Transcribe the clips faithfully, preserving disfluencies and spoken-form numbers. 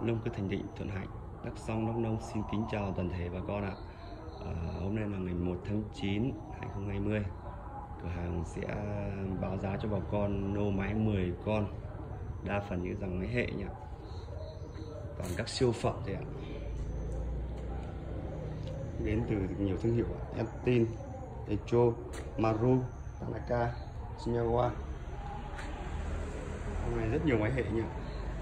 Nông Cơ Thành Định, Thuận Hạnh, Đắk Song, Đắk Nông xin kính chào toàn thể bà con ạ. À, hôm nay là ngày một tháng chín hai nghìn không trăm hai mươi. Cửa hàng sẽ báo giá cho bà con nô máy mười con, đa phần những dòng máy hệ nhỉ, còn các siêu phẩm thôi ạ. Đến từ nhiều thương hiệu Entin, Echo, Maru, Tanaka, Shinyawa. Hôm nay rất nhiều máy hệ nhỉ.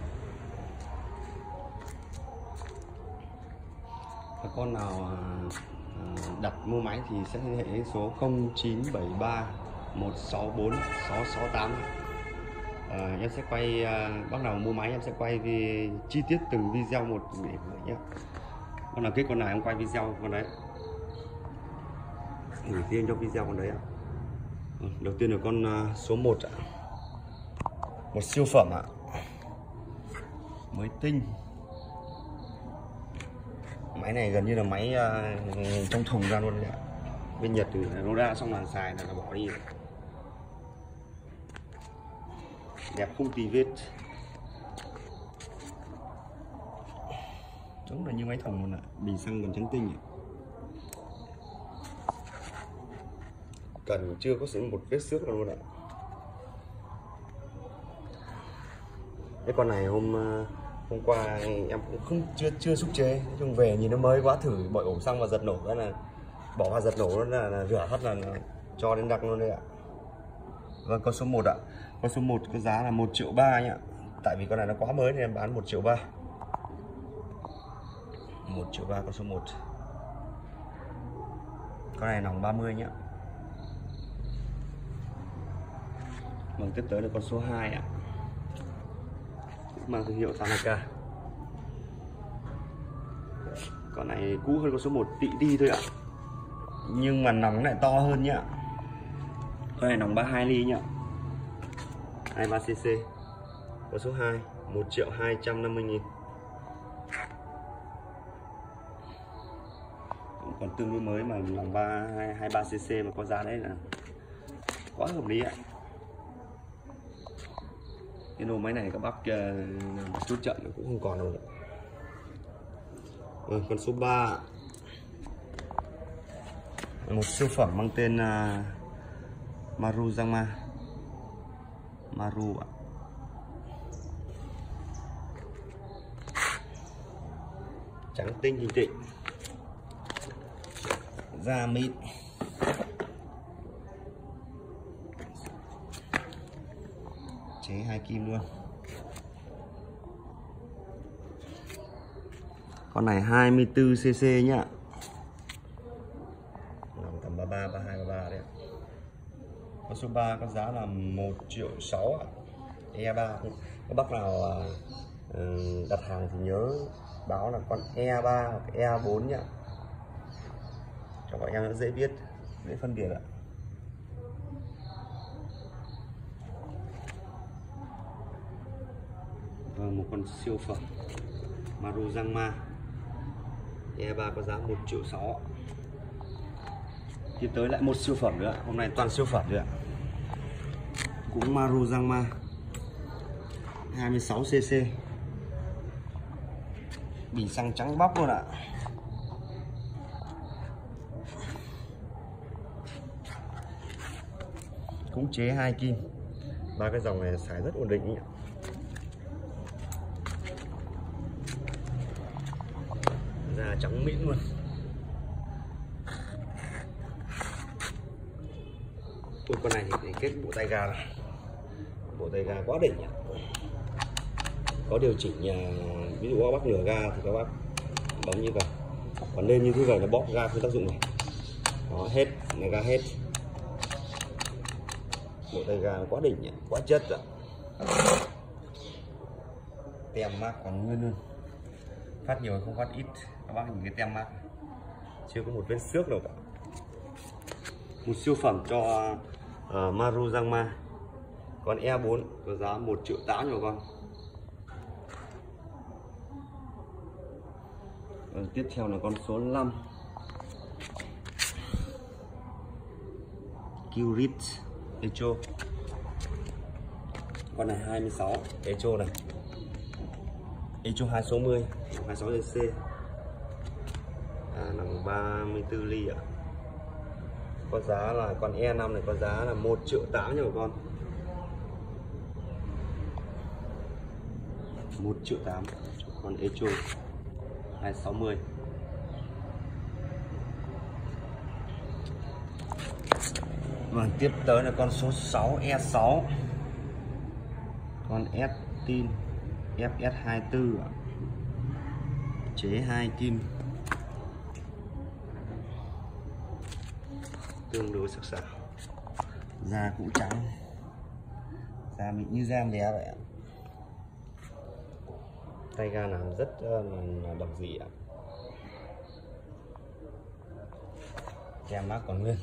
Bà con nào đặt mua máy thì sẽ liên hệ đến số không chín bảy ba một sáu bốn sáu sáu tám. À, em sẽ quay, bác nào mua máy em sẽ quay về chi tiết từng video một để gửi nhé. Con nào kết con này em quay video con đấy, gửi riêng cho video con đấy ạ. Đầu tiên là con số một ạ, một siêu phẩm ạ, mới tinh. Máy này gần như là máy uh, trong thùng ra luôn đấy ạ. Bên Nhật thì nó ra xong là xài là nó bỏ đi. Đẹp không tì vết, giống là như máy thùng luôn ạ, bình xăng còn trắng tinh. Cần chưa có sử một vết xước luôn ạ. Cái con này hôm hôm qua em cũng không chưa chưa xúc chế, nói chung về nhìn nó mới quá, thử bội ổ xăng và giật nổ cái là bỏ vào giật nổ nó là, là rửa hết là, là cho đến đặc luôn đấy ạ. Vâng, con số một ạ. Con số một có giá là một triệu ba nhá. Tại vì con này nó quá mới nên em bán một triệu ba. một triệu ba con số một. Con này nòng ba mươi nhá. Vâng, tiếp tới là con số hai ạ. Mang thương hiệu Tanaka. Con này cũ hơn con số một tị đi thôi ạ, nhưng mà nòng lại to hơn nhá. Con này nòng ba mươi hai ly nhá, hai mươi ba xê xê. Con số hai một triệu hai trăm năm mươi nghìn. Còn tương đối mới mà nòng hai mươi ba xê xê mà có giá đấy là quá hợp lý ạ. Cái nô máy này các bác uh, chút trận cũng không còn đâu. Ừ, con số ba, một siêu phẩm mang tên uh, Maru Zangma. Maru ạ. Trắng tinh hình tịnh, da mịn, chế hai kim luôn. Con này hai mươi tư xê xê nhá, nằm tầm ba mươi ba, ba mươi hai, ba mươi ba đấy. Con số ba có giá là một triệu sáu ạ. E ba, các bác nào uh, đặt hàng thì nhớ báo là con E ba hoặc E bốn nhá, cho bọn em nó dễ biết, dễ phân biệt ạ. Và một con siêu phẩm Maru Zangma E ba có giá một triệu sáu. Tiếp tới lại một siêu phẩm nữa, hôm nay toàn siêu phẩm nữa, cũng Maru Zangma hai mươi sáu xê xê, bình xăng trắng bóc luôn ạ. Cũng chế hai kim. Ba cái dòng này xài rất ổn định ý. Da trắng mịn luôn. Ui, con này thì kết bộ tay ga này. Bộ tay ga quá đỉnh nhỉ. Có điều chỉnh nhà, ví dụ các bác nửa ga thì các bác bấm như vậy, còn lên như thế này là bóp ga không tác dụng này. Đó, hết, này ga hết. Bộ tay ga quá đỉnh nhỉ, quá chất ạ. Tem mác còn nguyên luôn, phát nhiều không phát ít. Các bác nhìn cái tem mác chưa có một vết xước đâu cả. Một siêu phẩm cho uh, Maru Zangma. Con E bốn có giá một triệu tám rồi con. Và tiếp theo là con số năm, Kyrit Echo. Con này hai mươi sáu Echo này. Echo hai sáu mươi hai mươi sáu cc, à, nặng ba mươi tư ly ạ. Có giá là con E năm này có giá là một triệu tám nha bà con, một triệu tám con Echo hai sáu mươi. Vâng, tiếp tới là con số sáu E sáu, con S tin F S hai mươi tư, chế hai kim, tương đối sắc sảo, da cũng trắng, da mịn như da vé vậy ạ. Tay ga làm rất là độc dị ạ. Tem mác còn nguyên.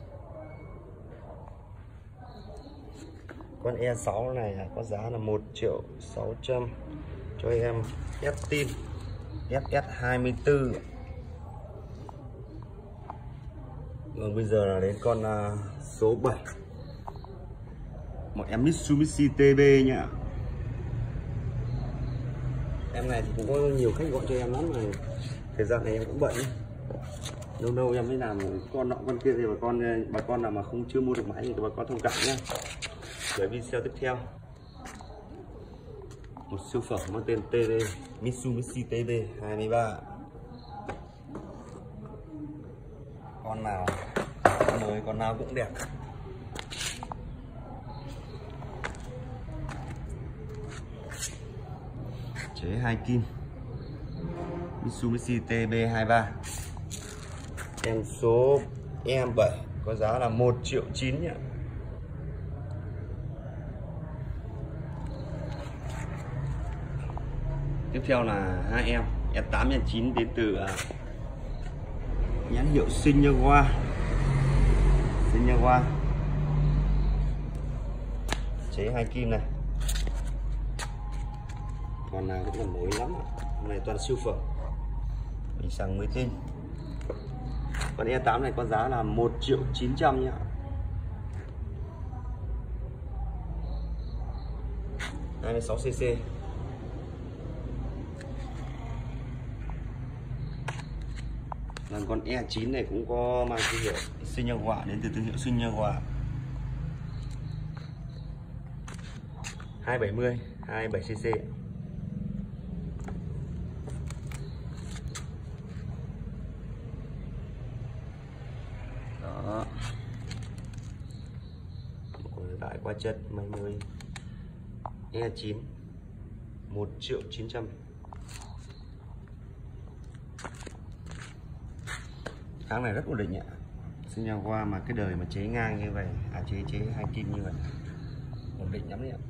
Con E sáu này có giá là một triệu sáu trăm cho em S tin F S hai mươi tư. Rồi bây giờ là đến con uh, số bảy, một em Mitsubishi T B nhá. Em này thì cũng có nhiều khách gọi cho em lắm, mà thời gian này em cũng bận, lâu lâu em mới làm con nọ con kia thì bà con bà con nào mà không chưa mua được máy thì bà con thông cảm nhá. Với video tiếp theo, một siêu phẩm mang tên T B, Mitsubishi T B hai mươi ba. Con nào mới, con nào cũng đẹp. Chế hai kim, Mitsubishi T B hai mươi ba. Em số E bảy có giá là một triệu chín nhá. Tiếp theo là hai em S tám nhân chín đến từ uh, nhãn hiệu Shinyawa. Shinyawa. Chế hai kim này. Con nào cũng còn mới lắm. Hôm nay toàn siêu phẩm. Mình sang mới tin. Con E tám này có giá là một triệu chín trăm nhá. hai mươi sáu cc. Còn con E chín này cũng có mang thương hiệu Shinyawa, đến từ thương hiệu Shinyawa. hai bảy mươi, hai mươi bảy cc. Đó. Một đại qua chất máy mới E chín một triệu chín trăm. Tháng này rất ổn định ạ. Shinyawa mà cái đời mà chế ngang như vậy, à chế chế hai kim như vậy, ổn định lắm đấy ạ.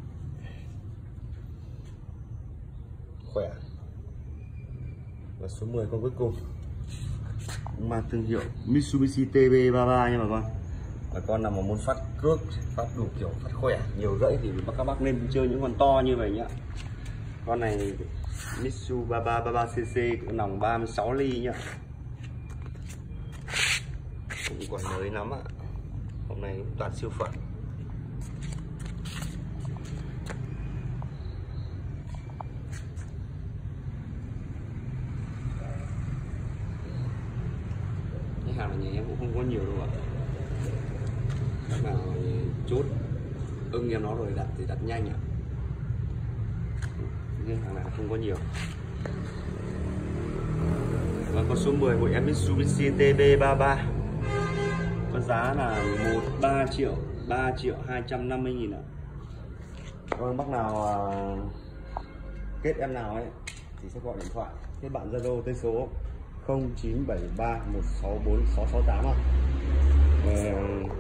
Khỏe. Và số mười con cuối cùng cũng mang thương hiệu Mitsubishi T B ba mươi ba nha bà con. Bà con nào mà muốn phát cước, phát đủ kiểu, phát khỏe, nhiều rẫy thì các bác nên chơi những con to như vậy nhá. Con này Mitsu ba mươi ba ba mươi ba cc, nòng ba mươi sáu ly nhá. Cũng còn mới lắm ạ. Hôm nay cũng toàn siêu phẩm. Cái hàng này nhà em cũng không có nhiều đâu ạ. Các nào chốt ưng em nó rồi đặt thì đặt nhanh ạ. Nhưng hàng này không có nhiều. Và con số mười của em Mitsubishi T B ba mươi ba có giá là một ba triệu, ba triệu hai trăm năm mươi nghìn ạ. Vâng, bác nào uh, kết em nào ấy thì sẽ gọi điện thoại kết bạn Zalo tới số không chín bảy ba một sáu bốn sáu sáu tám ạ. Uh,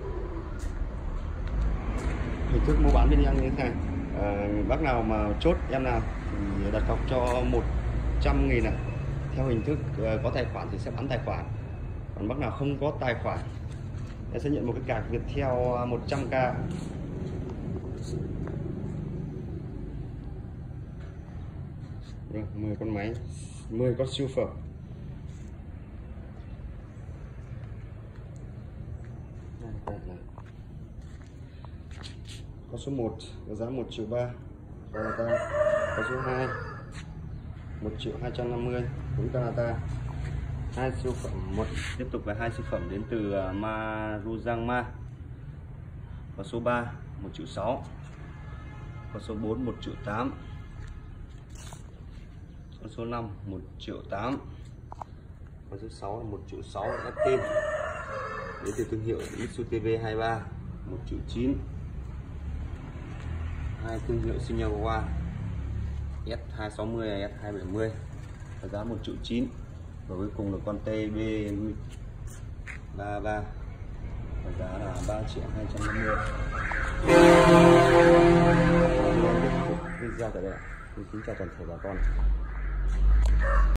hình thức mua bán bên em như thế này. Uh, bác nào mà chốt em nào thì đặt cọc cho một trăm nghìn ạ. Theo hình thức uh, có tài khoản thì sẽ bán tài khoản, còn bác nào không có tài khoản em sẽ nhận một cái card Viettel một trăm k. mười con máy, mười con siêu phẩm. Có số một có giá một triệu ba, có số hai một triệu hai trăm năm mươi cũng Canada. Hai siêu phẩm, một tiếp tục là hai siêu phẩm đến từ Maruzangma. Con số ba một triệu sáu, con số bốn một triệu tám, con số năm một triệu tám, con số sáu là một triệu sáu Eptin đến từ thương hiệu Mitsubishi hai ba một triệu chín, hai thương hiệu Shinyawa S hai sáu mươi S hai bảy mươi với giá một triệu chín, và cuối cùng là con T B ba ba với giá là ba triệu hai trăm năm mươi. Video tại đây ạ. Xin kính chào toàn thể bà con.